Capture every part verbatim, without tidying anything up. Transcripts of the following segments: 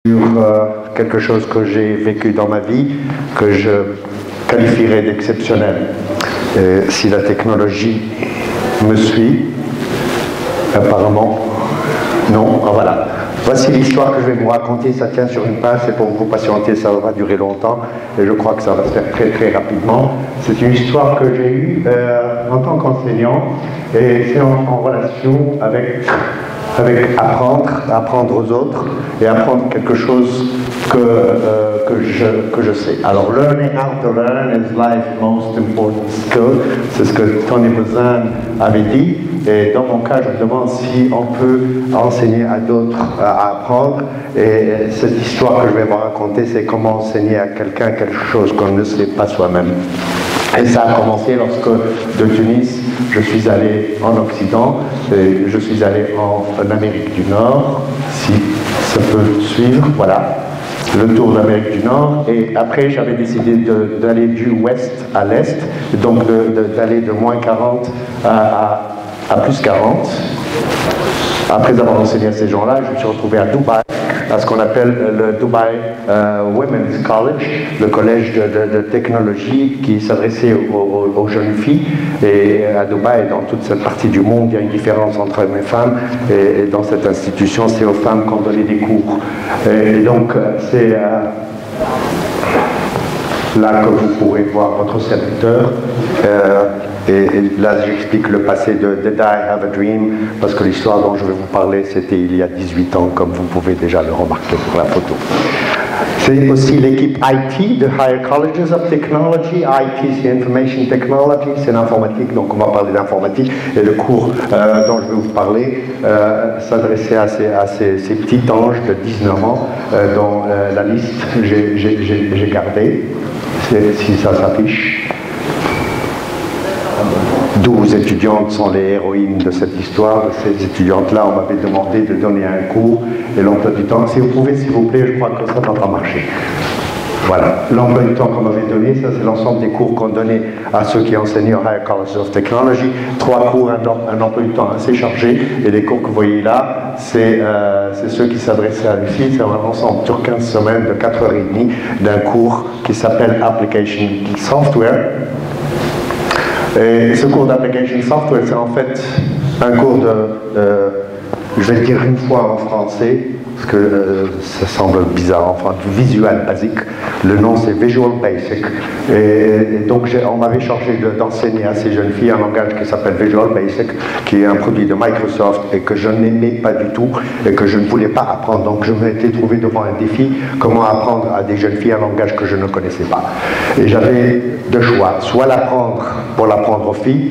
sur euh, quelque chose que j'ai vécu dans ma vie, que je qualifierais d'exceptionnel. Et si la technologie me suit, apparemment, non, ah, voilà. Voici l'histoire que je vais vous raconter, ça tient sur une page, c'est pour vous patienter, ça va durer longtemps, et je crois que ça va se faire très très rapidement. C'est une histoire que j'ai eue euh, en tant qu'enseignant, et c'est en, en relation avec, avec apprendre, apprendre aux autres, et apprendre quelque chose que, euh, que, je, que je sais. Alors, learning how to learn is life's most important skill, c'est ce que Tony Buzan avait dit. Et dans mon cas, je me demande si on peut enseigner à d'autres à apprendre. Et cette histoire que je vais vous raconter, c'est comment enseigner à quelqu'un quelque chose qu'on ne sait pas soi-même. Et ça a commencé lorsque, de Tunis, je suis allé en Occident, et je suis allé en, en Amérique du Nord, si ça peut suivre, voilà. Le tour d'Amérique du Nord, et après j'avais décidé d'aller du ouest à l'est, donc d'aller de, de, de moins quarante à, à, à plus quarante. Après avoir enseigné à ces gens-là, je me suis retrouvé à Dubaï, à ce qu'on appelle le Dubai euh, Women's College, le collège de, de, de technologie qui s'adressait aux, aux, aux jeunes filles. Et à Dubaï, dans toute cette partie du monde, il y a une différence entre hommes et femmes. Et, et dans cette institution, c'est aux femmes qu'on donnait des cours. Et, et donc, c'est euh, là que vous pourrez voir votre serviteur. Euh, Et, et là, j'explique le passé de Did I Have a Dream, parce que l'histoire dont je vais vous parler, c'était il y a dix-huit ans, comme vous pouvez déjà le remarquer sur la photo. C'est aussi l'équipe I T de Higher Colleges of Technology. I T, c'est Information Technology, c'est l'informatique, donc on va parler d'informatique. Et le cours euh, dont je vais vous parler euh, s'adressait à, ces, à ces, ces petits anges de dix-neuf ans, euh, dont euh, la liste j'ai gardée, si ça s'affiche. douze étudiantes sont les héroïnes de cette histoire. Ces étudiantes-là, on m'avait demandé de donner un cours et l'emploi du temps. Si vous pouvez, s'il vous plaît, je crois que ça ne va pas marcher. Voilà, l'emploi du temps qu'on m'avait donné, ça c'est l'ensemble des cours qu'on donnait à ceux qui enseignaient au Higher College of Technology. Trois cours, un, un emploi du temps assez chargé. Et les cours que vous voyez là, c'est euh, ceux qui s'adressaient à Lucie. C'est un ensemble sur quinze semaines de quatre heures trente d'un cours qui s'appelle Application Software. Et ce cours d'application software, c'est en fait un cours de, euh, je vais le dire une fois en français, parce que euh, ça semble bizarre, enfin, du visual basique. Le nom, c'est Visual Basic. Et, et donc, on m'avait chargé d'enseigner à ces jeunes filles un langage qui s'appelle Visual Basic, qui est un produit de Microsoft et que je n'aimais pas du tout et que je ne voulais pas apprendre. Donc, je m'étais trouvé devant un défi, comment apprendre à des jeunes filles un langage que je ne connaissais pas. Et j'avais deux choix, soit l'apprendre pour l'apprendre aux filles,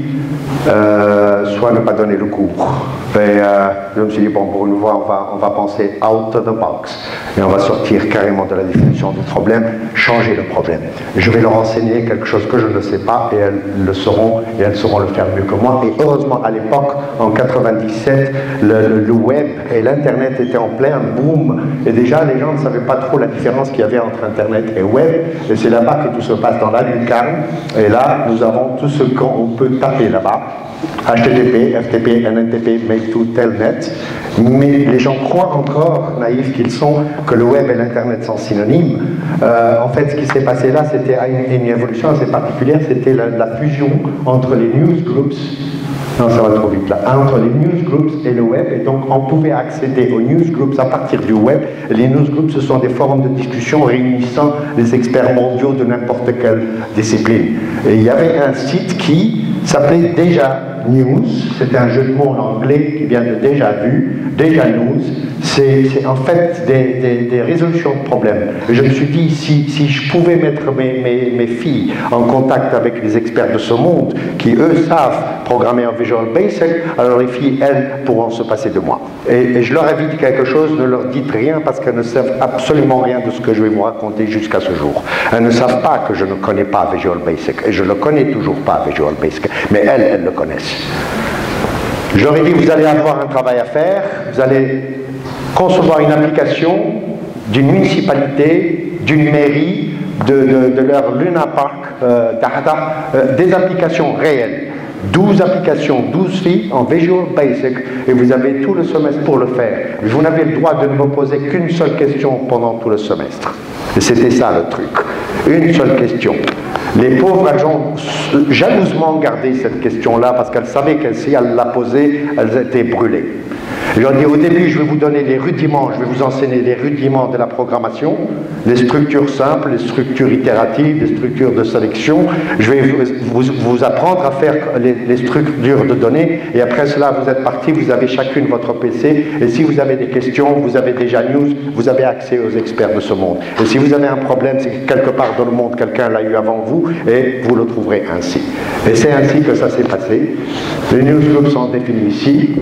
euh, soit ne pas donner le cours. Et euh, je me suis dit, bon, pour une fois, on va, on va penser out of the box. Et on va sortir carrément de la définition du problème, changer le problème. Je vais leur enseigner quelque chose que je ne sais pas et elles le sauront et elles sauront le faire mieux que moi. Et heureusement, à l'époque, en quatre-vingt-dix-sept, le, le, le web et l'Internet étaient en plein boom. Et déjà, les gens ne savaient pas trop la différence qu'il y avait entre Internet et web. Et c'est là-bas que tout se passe, dans la lucarne. Et là, nous avons tout ce qu'on peut taper là-bas. H T T P, F T P, N N T P, Mail to Telnet. Mais les gens croient encore, naïfs qu'ils sont, que le web et l'Internet sont synonymes. Euh, en fait, ce qui s'est passé là, c'était une, une évolution assez particulière, c'était la, la fusion entre les newsgroups, non, ça va trop vite là, entre les newsgroups et le web, et donc on pouvait accéder aux newsgroups à partir du web. Les newsgroups, ce sont des forums de discussion réunissant les experts mondiaux de n'importe quelle discipline. Et il y avait un site qui s'appelait Déjà News, c'est un jeu de mots en anglais qui vient de déjà vu, Déjà News, c'est en fait des, des, des résolutions de problèmes. Et je me suis dit, si, si je pouvais mettre mes, mes, mes filles en contact avec les experts de ce monde, qui eux savent programmer en Visual Basic, alors les filles, elles, pourront se passer de moi. Et, et je leur avais dit quelque chose, ne leur dites rien parce qu'elles ne savent absolument rien de ce que je vais vous raconter jusqu'à ce jour. Elles ne savent pas que je ne connais pas Visual Basic, et je ne le connais toujours pas, Visual Basic, mais elles, elles le connaissent. Je leur ai dit, vous allez avoir un travail à faire, vous allez concevoir une application d'une municipalité, d'une mairie, de, de, de leur Luna Park, euh, d'Ahda, euh, des applications réelles. douze applications, douze filles en Visual Basic, et vous avez tout le semestre pour le faire. Vous n'avez le droit de ne me poser qu'une seule question pendant tout le semestre. Et c'était ça le truc. Une seule question. Les pauvres agents jalousement gardé cette question-là parce qu'elles savaient que si elles la posaient, elles étaient brûlées. Je leur dis au début, je vais vous donner les rudiments, je vais vous enseigner les rudiments de la programmation, les structures simples, les structures itératives, les structures de sélection. Je vais vous, vous, vous apprendre à faire les, les structures de données, et après cela, vous êtes partis, vous avez chacune votre P C, et si vous avez des questions, vous avez déjà news, vous avez accès aux experts de ce monde. Et si vous avez un problème, c'est que quelque part dans le monde, quelqu'un l'a eu avant vous, et vous le trouverez ainsi. Et c'est ainsi que ça s'est passé. Les newsgroups sont définis ici.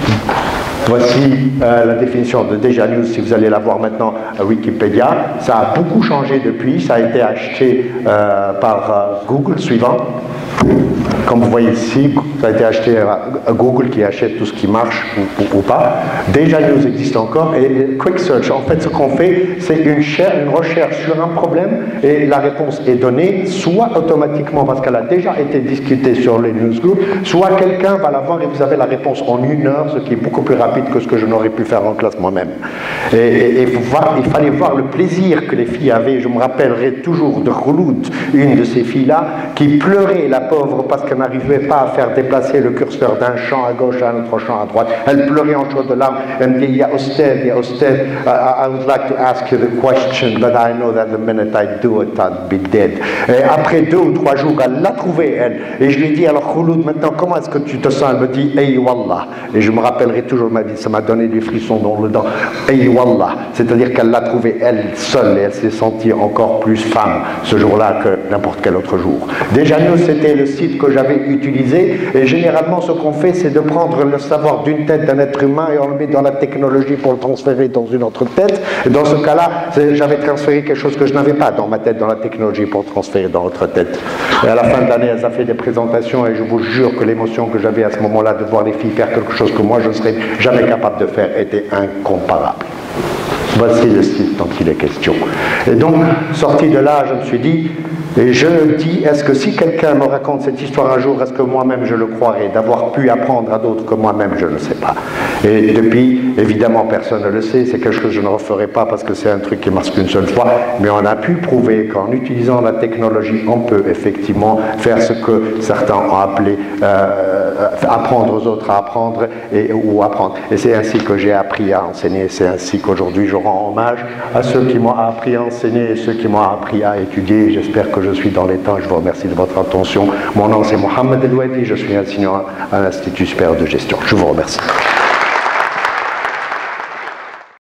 Voici euh, la définition de Deja News, si vous allez la voir maintenant à Wikipédia. Ça a beaucoup changé depuis, ça a été acheté euh, par euh, Google, suivant. Comme vous voyez ici, ça a été acheté à Google qui achète tout ce qui marche ou, ou, ou pas. Deja News existe encore, et Quick Search, en fait ce qu'on fait, c'est une, une recherche sur un problème, et la réponse est donnée, soit automatiquement parce qu'elle a déjà été discutée sur les newsgroups, soit quelqu'un va la voir et vous avez la réponse en une heure, ce qui est beaucoup plus rapide que ce que je n'aurais pu faire en classe moi-même. Et, et, et voir, il fallait voir le plaisir que les filles avaient. Je me rappellerai toujours de Khouloud, une de ces filles-là, qui pleurait, la pauvre, parce qu'elle n'arrivait pas à faire déplacer le curseur d'un champ à gauche à un autre champ à droite. Elle pleurait en chaudes larmes. Elle me dit, Ya Ustad, Ya Ustad, uh, I would like to ask you the question, but I know that the minute I do it, I'll be dead. Et après deux ou trois jours, elle l'a trouvé, elle. Et je lui ai dit, alors Khouloud, maintenant, comment est-ce que tu te sens? Elle me dit, Ey Wallah. Et je me rappellerai toujours ma vie, ça m'a donné des frissons dans le dent. Ey Wallah. C'est-à-dire qu'elle l'a trouvé, elle seule, et elle s'est sentie encore plus femme ce jour-là que n'importe quel autre jour. Déjà, nous, c'était le site que j'avais utilisé, et généralement ce qu'on fait, c'est de prendre le savoir d'une tête d'un être humain et on le met dans la technologie pour le transférer dans une autre tête. Et dans ce cas-là, j'avais transféré quelque chose que je n'avais pas dans ma tête, dans la technologie, pour transférer dans l'autre tête. Et à la fin de l'année, elle a fait des présentations, et je vous jure que l'émotion que j'avais à ce moment-là de voir les filles faire quelque chose que moi je ne serais jamais capable de faire était incomparable. Voici le site dont il est question. Et donc, sorti de là, je me suis dit, et je me dis, est-ce que si quelqu'un me raconte cette histoire un jour, est-ce que moi-même je le croirais? D'avoir pu apprendre à d'autres que moi-même, je ne sais pas. Et depuis, évidemment, personne ne le sait, c'est quelque chose que je ne referai pas parce que c'est un truc qui marche qu'une seule fois, mais on a pu prouver qu'en utilisant la technologie, on peut effectivement faire ce que certains ont appelé euh, apprendre aux autres à apprendre et, ou apprendre. Et c'est ainsi que j'ai appris à enseigner, c'est ainsi qu'aujourd'hui je rends hommage à ceux qui m'ont appris à enseigner et ceux qui m'ont appris à étudier. J'espère que je suis dans les temps. Je vous remercie de votre attention. Mon nom c'est Mohamed El Ouedi, je suis enseignant à l'Institut supérieur de gestion. Je vous remercie.